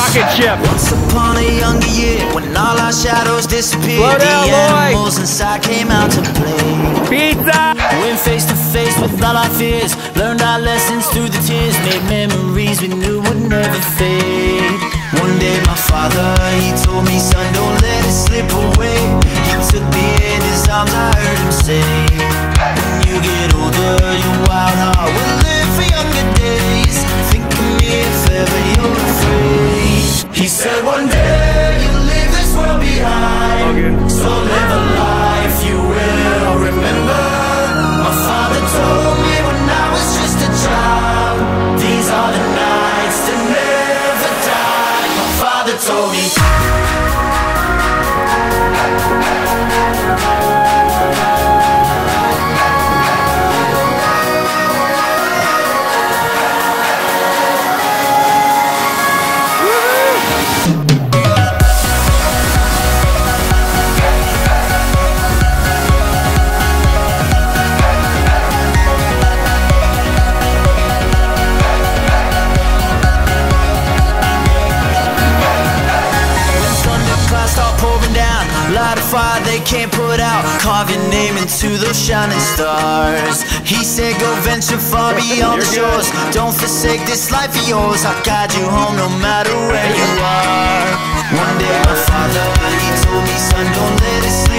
rocket ship. Once upon a younger year, when all our shadows disappeared, the animals inside came out to play. Pizza! Went face to face with all our fears, learned our lessons through the tears, made memories we knew would never fade. One day my father, he told me, son, don't let it slip away. He took me in his arms, I heard him say, when you get older, your wild heart will live for younger days. Think of me if ever you're afraid. He said one day you'll leave this world behind, so live a life you will remember. My father told me when I was just a child, these are the nights that never die. My father told me. Light a fire they can't put out, carve your name into those shining stars. He said go venture far beyond the shores, don't forsake this life of yours. I'll guide you home no matter where you are. One day my father, he told me, son, don't let it